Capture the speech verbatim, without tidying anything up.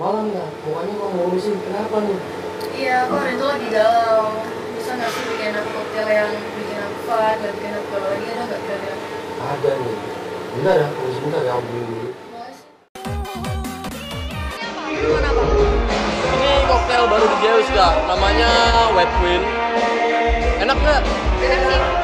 malam nggak? Pokoknya kok ngurusin kenapa nih? Iya, aku hari itu lagi galau. Bisa nggak sih bikin aku koktail yang bikin aku fun, gak bikin aku galau lagi, ada nggak kira-kira? Ada nih. Bentar ya, tunggu sebentar ya, aku beli dulu. Gimana Bang? Ini koktail baru di Zeus kak, namanya White Queen. Enak nggak? Enak sih.